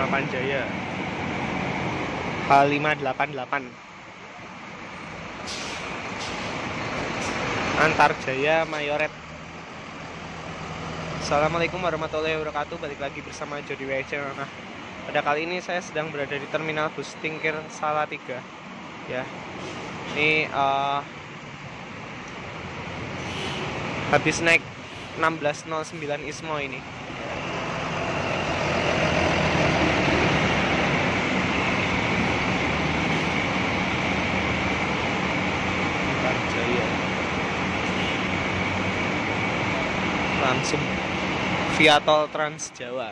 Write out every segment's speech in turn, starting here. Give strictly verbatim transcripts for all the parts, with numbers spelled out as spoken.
Harapan Jaya H lima delapan delapan, Antar Jaya Mayoret. Assalamualaikum warahmatullahi wabarakatuh. Balik lagi bersama Jody W C. Nah, pada kali ini saya sedang berada di terminal bus Tingkir Salatiga. Ya, ini uh, habis naik enam belas nol sembilan Ismo ini. Antar Jaya langsung via tol Trans Jawa.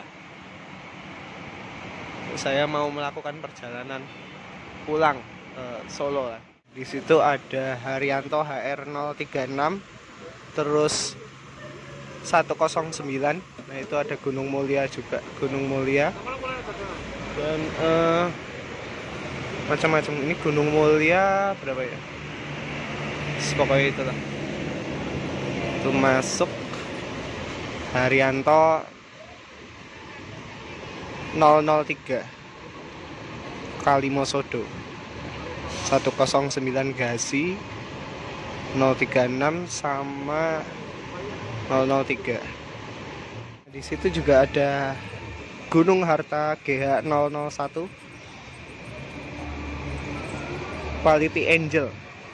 Saya mau melakukan perjalanan pulang ke Solo. Di situ ada Haryanto H R nol tiga enam, terus seratus sembilan. Nah, itu ada Gunung Mulia juga, Gunung Mulia. Dan uh, macam-macam. Ini Gunung Mulia berapa ya? Pokoknya itulah. Itu masuk Haryanto nol nol tiga Kalimosodo, seratus sembilan Gasi, nol tiga enam sama nol nol tiga. Di situ juga ada Gunung Harta G H nol nol satu Quality Angel.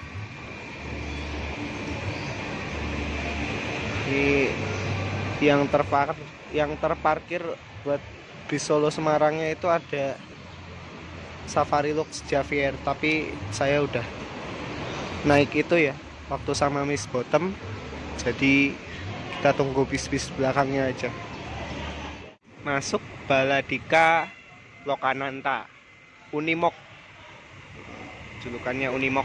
Ini yang terparkir, yang terparkir buat bis Solo Semarangnya itu ada Safari Lux Javier, tapi saya udah naik itu ya waktu sama Miss Bottom, jadi kita tunggu bis-bis belakangnya aja. Masuk Baladika Lokananta Unimog, julukannya Unimog.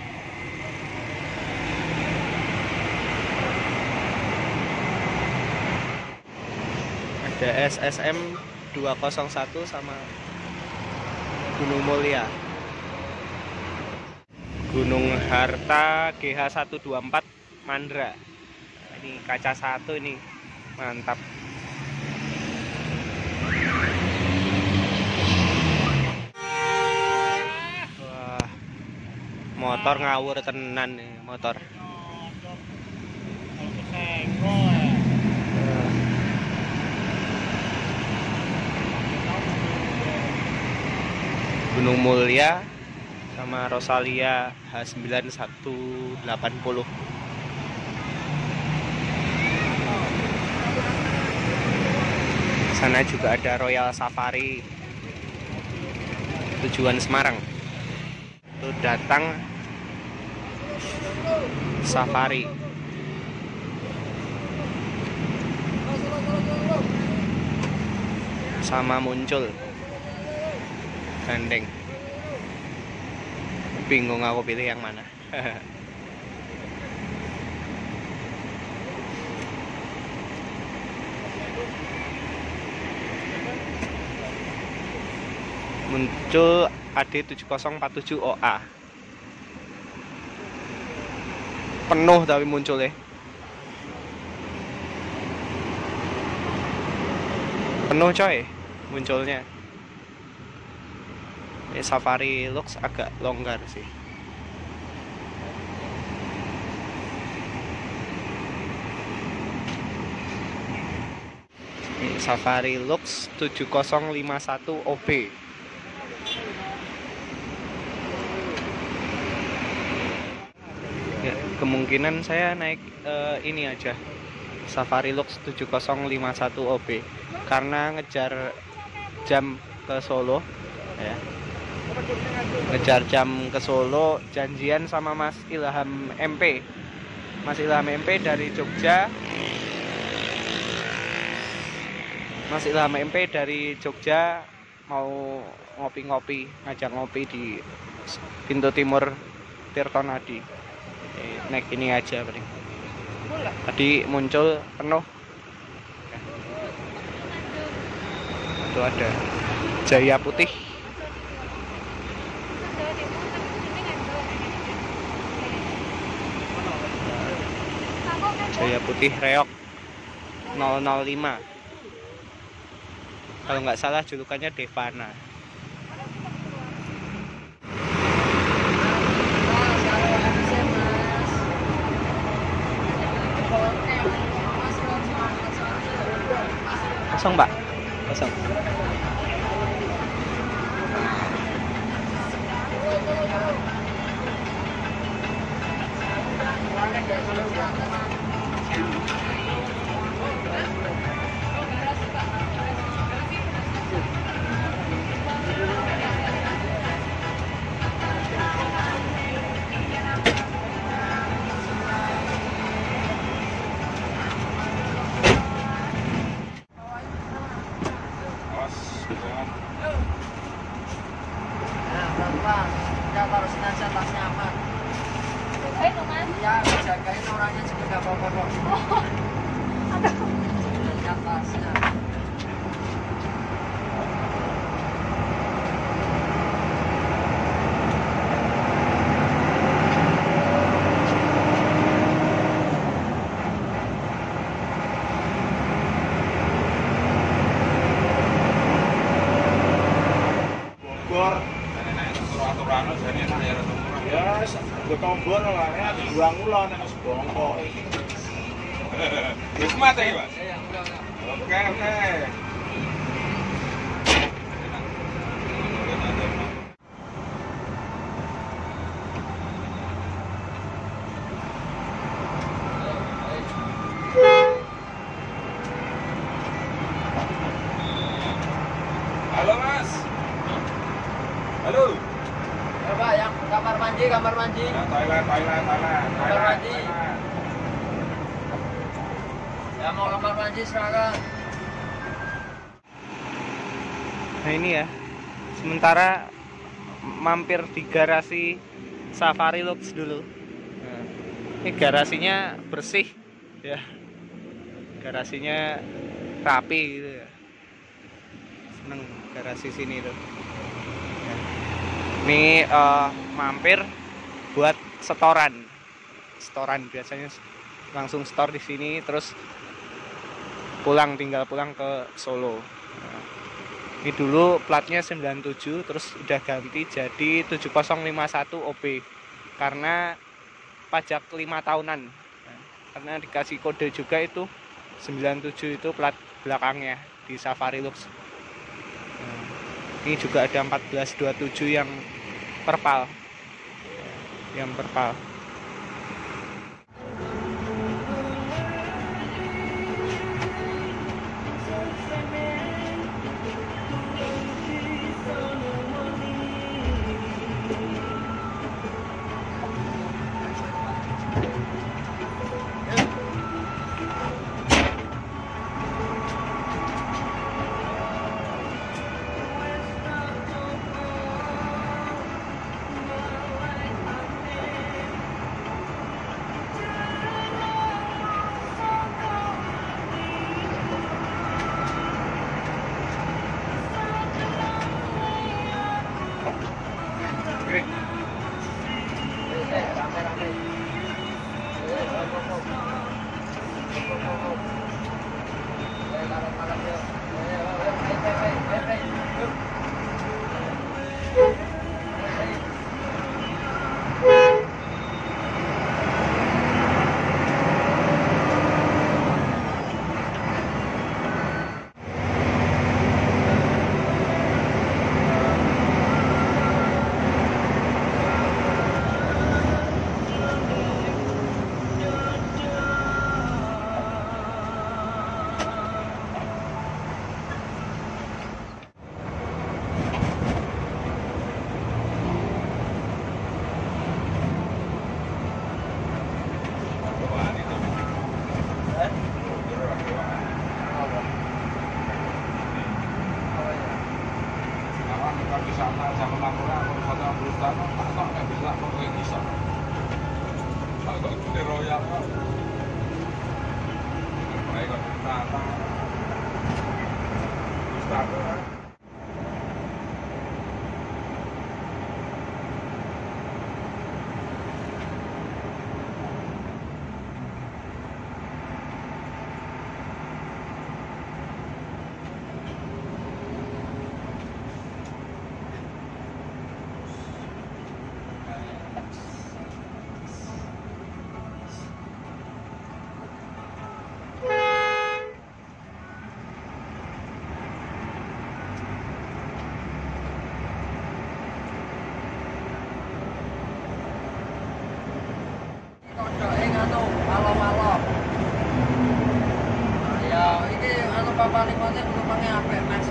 Ada S S M dua nol satu sama Gunung Mulia. Gunung Harta G H seratus dua puluh empat Mandra. Ini kaca satu ini, mantap. Wah, motor ngawur tenan nih motor. Gunung Mulia sama Rosalia H sembilan satu delapan nol. Sana juga ada Royal Safari tujuan Semarang. Itu datang Safari. Sama muncul gandeng. Bingung aku pilih yang mana. Muncul A D tujuh nol empat tujuh O A. Penuh tapi munculnya. Penuh coy munculnya. Ini Safari Lux agak longgar sih. Ini Safari Lux tujuh nol lima satu O B. Ya, kemungkinan saya naik uh, ini aja, Safari Lux tujuh nol lima satu O B, karena ngejar jam ke Solo ya. Ngejar jam ke Solo, janjian sama Mas Ilham M P. Mas Ilham M P dari Jogja. Mas Ilham M P dari Jogja mau ngopi-ngopi, ngajak ngopi di pintu timur Tirtonadi. Eh, naik ini aja paling. Tadi muncul penuh. Itu ada Jaya Putih. Jaya Putih Reok nol nol lima. Kalau nggak salah julukannya Devana. Kosong, Pak. Kosong. Ya taruh sini aja tasnya aman. Eh, tuh Mas. Ya, jagain orangnya juga gak apa-apa kok. Lihat tasnya. Bogor ya gue tombol lah ya dua ngulon yang sebongkok wis mate iki Mas. Iya, udah udah. Oke oke halo Mas. Halo. Coba yang kamar mandi, kamar mandi. Ya, toilet, toilet, toilet. Kamar mandi. toilet. Ya mau kamar mandi silakan. Nah ini ya, sementara mampir di garasi Safari Lux dulu. Nah, ini garasinya bersih ya, garasinya rapi gitu ya. Seneng garasi sini tuh. Ya. Ini uh, mampir buat setoran, setoran biasanya langsung store di sini, terus pulang tinggal pulang ke Solo. Nah, ini dulu platnya sembilan tujuh, terus udah ganti jadi tujuh nol lima satu O P karena pajak lima tahunan. Nah, karena dikasih kode juga itu sembilan tujuh itu plat belakangnya di Safari Lux. Nah, ini juga ada empat belas dua puluh tujuh yang perpal. Yang perpal. Rame-rame. Sama sama laporan aku satu puluh tahun tak kok nggak bisa kok kayak bisa. Kalau itu royal kok. Mereka tata. Ustaz.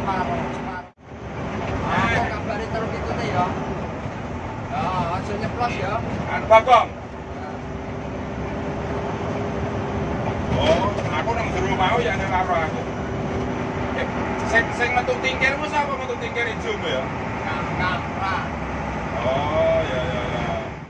separuh, separuh. Aku kabari terus itu nih ya. Ya, langsung nyeplos ya. Anu Bagong. Oh, aku nang jero mau ya nang karo aku. Eh, sing sing metu tingkirmu sapa metu tingkir ijomu ya? Kang, kang, pra. Oh, ya ya ya.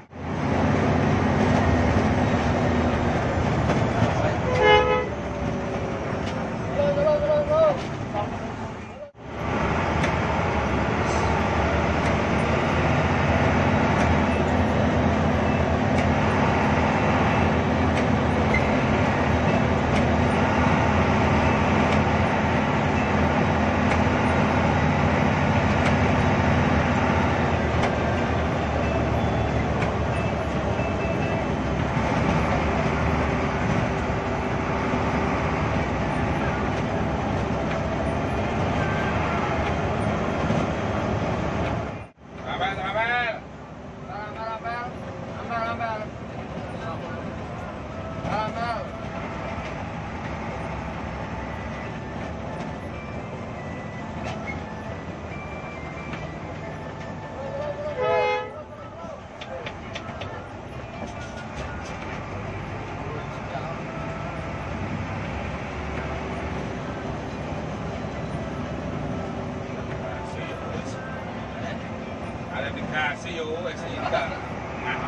Rapel, rapel. Ampel, ampel. Ampel, ampel. Ampel. Ada dikasih yo wes indah. Nah.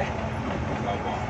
Apa?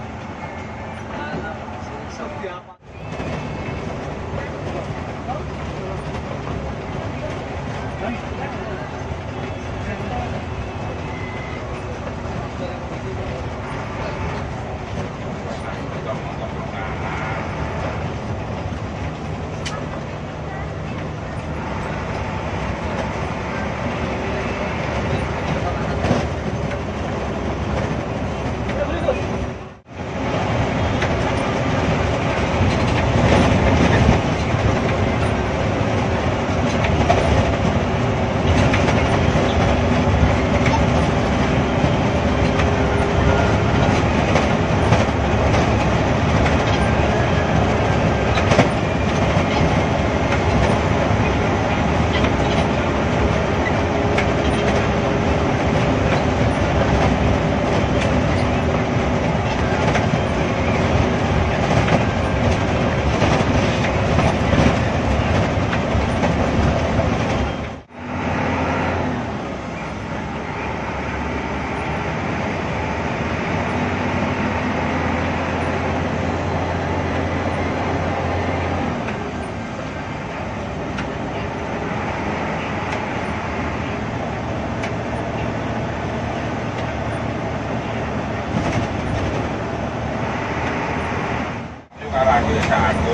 Karo aku ya sak aku.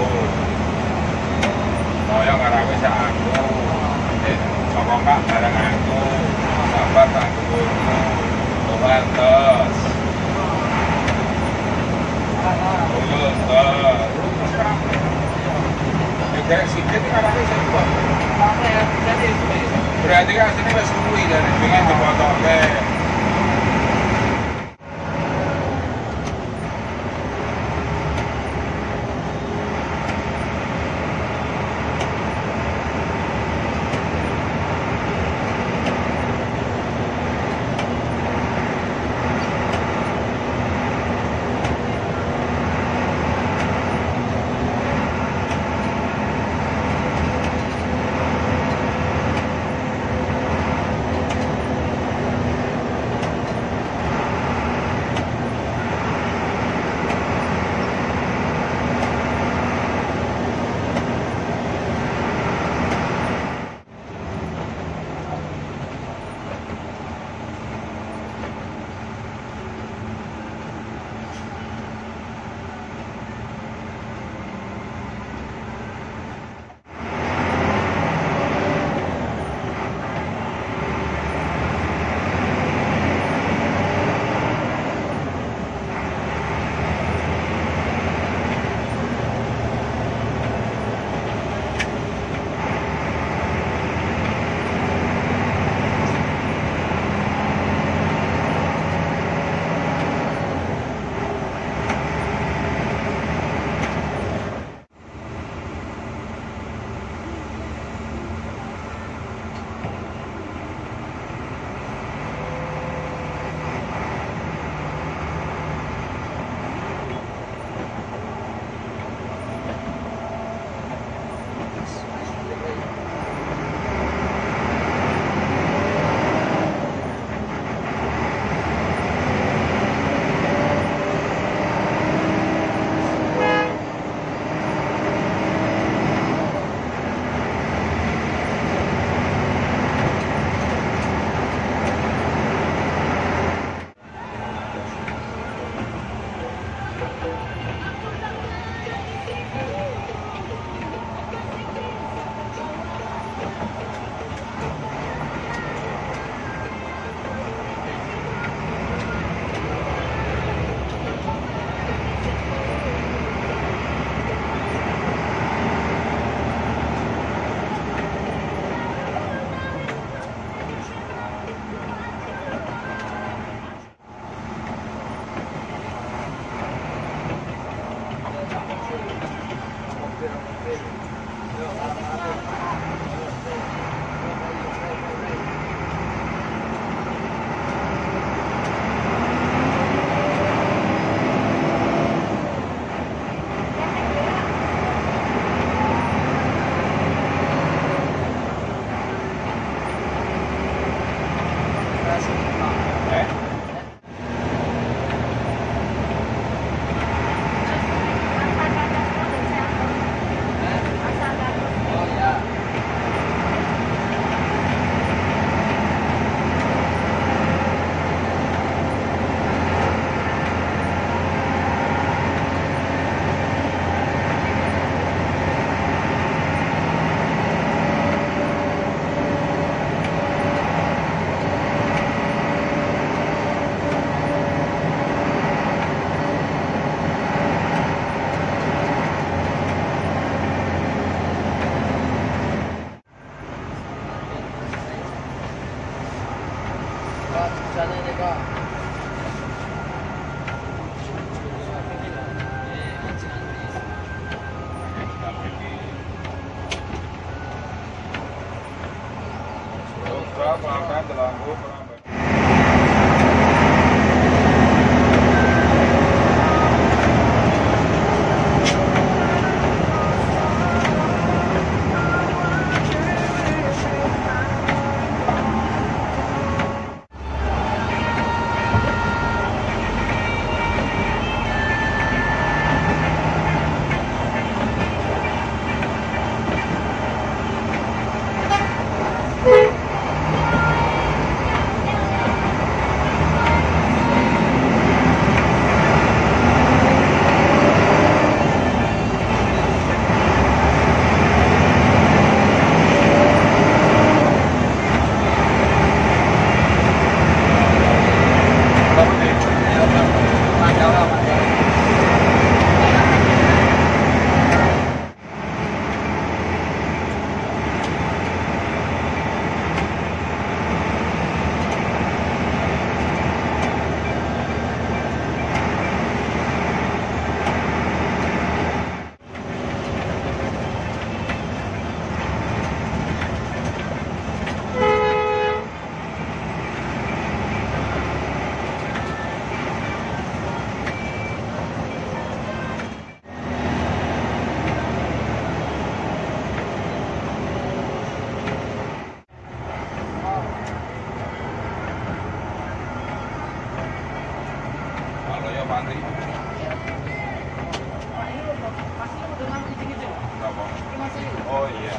Moyo karo aku sak aku. Eh, saka Kak bareng aku. Sabar tak dhuwurmu. Tuhantos. Tuhantos. Juga sikit karo aku sing kuat. Berarti kan asline wis suwi dan pengen dipotoke. Laya Pati. Berapa? Oh iya.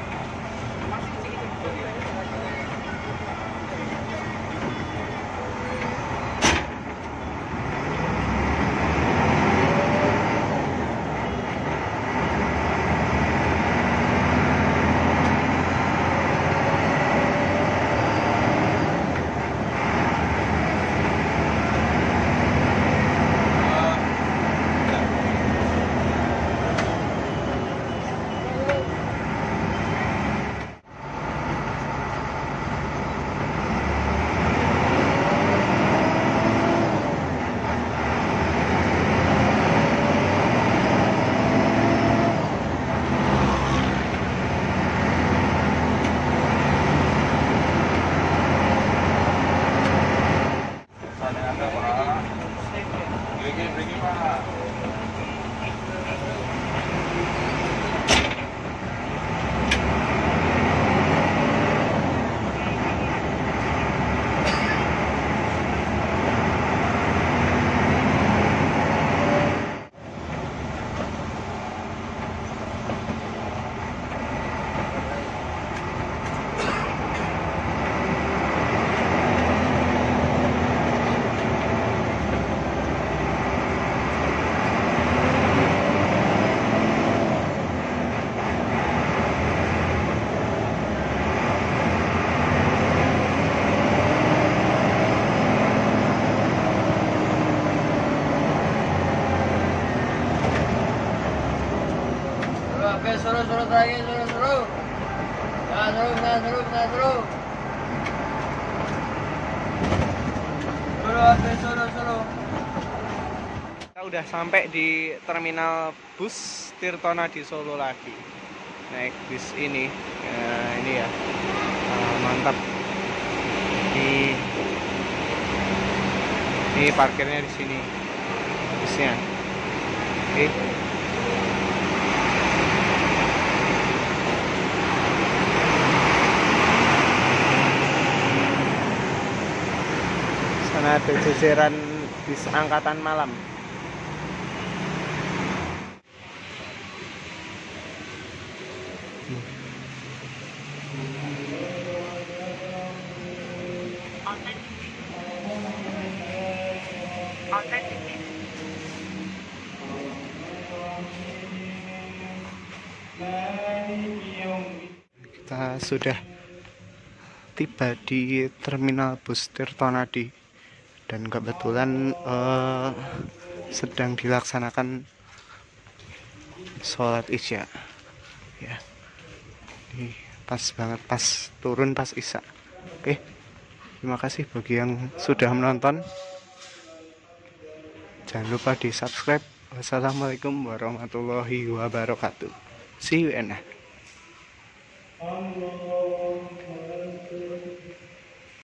Oke, suruh suruh terakhir, suruh suruh. Nah, suruh, nah, suruh, nah, suruh. Suruh, oke, suruh, suruh. Kita udah sampai di terminal bus Tirtonadi Solo lagi. Naik bis ini, ya, ini ya, uh, mantap. Di ini parkirnya di sini, busnya. Oke. Sana ada jajaran bis angkatan malam. Kita sudah tiba di terminal bus Tirtonadi dan kebetulan uh, sedang dilaksanakan sholat isya ya. Ini pas banget, pas turun pas isya. Oke, terima kasih bagi yang sudah menonton. Jangan lupa di subscribe. Wassalamualaikum warahmatullahi wabarakatuh. See you and